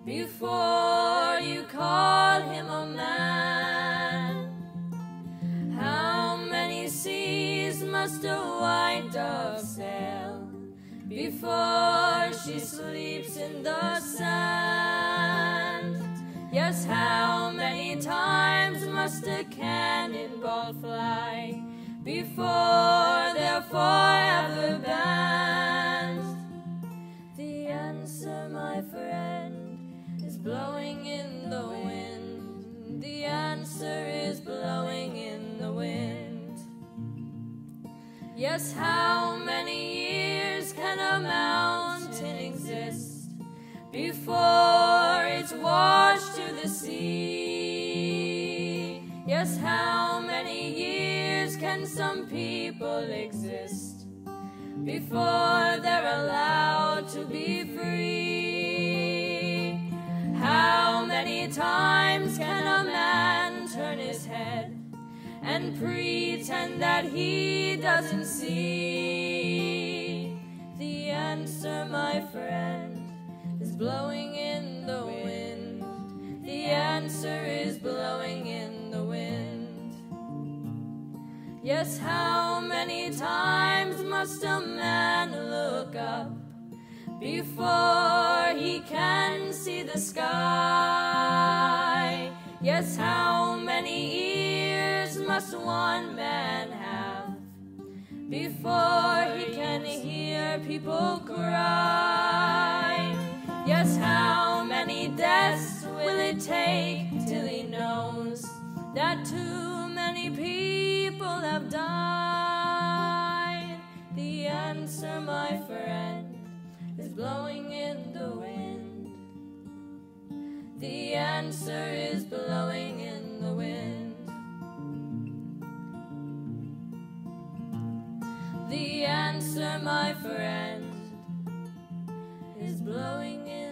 before you call him a man? How many seas must a white dove sail before she sleeps in the sand? Yes, how many times must a cannonball fly before they're forever banned? The answer, my friend, is blowing in the wind. The answer is blowing in the wind. Yes, how many years can a mountain exist before it's washed to the sea? Yes, how many years can some people exist before they're allowed to be free? How many times can a man turn his head and pretend that he doesn't see? The answer, my friend, is blowing in the wind. The answer is blowing in the wind. Yes, how many times must a man look up before he can see the sky? Yes, how many ears must one man have before he can hear people cry? Yes, how many deaths will it take till he knows that too many people have died? The answer, my friend, is blowing in the wind. The answer is blowing in the wind. The answer, my friend, is blowing in